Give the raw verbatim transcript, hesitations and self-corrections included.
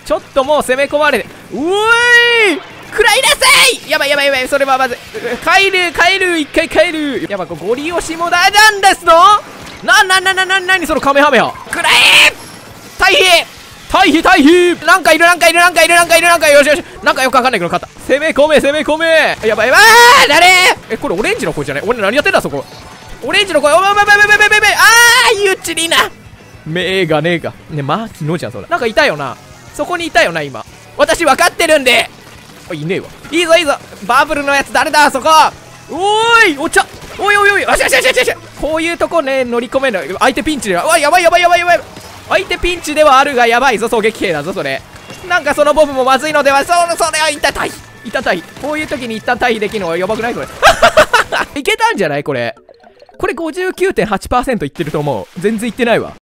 ちょっともう攻め込まれて、うおい食らいなさい。やばいやばいやばい、それはまずい。帰る帰る、一回帰る。やばい、ゴリ押しも大なんですの。ななななななにそのカメハメハ。食らえ退避退避退避。なんかいるなんかいるなんかいるなんかいるなんかいる。よしよし、なんかよくわかんないけど勝った。攻め込め攻め込め。やばいやばい。誰え、これオレンジの声じゃない？俺何やってんだそこ。オレンジの声。おばばばばばばばば。あーゆっちりな。目がねえかね。マーキノじゃんそれ。なんかいたよな、そこにいたよな今。私分かってるんで。あ、いねえわ。いいぞいいぞ。バブルのやつ誰だそこ。おーいお茶。おいおいおい、よしよしよしよしよし。こういうとこね乗り込めるの。相手ピンチでは、うわやばいやばいやばいやばい。相手ピンチではあるがやばいぞ、狙撃兵だぞそれ。なんかそのボブもまずいのでは。そそれは一旦退避一旦退避。こういう時に一旦退避できるのはやばくないこれ。いけたんじゃないこれ。これ ごじゅうきゅうてんはちパーセント いってると思う。全然いってないわ。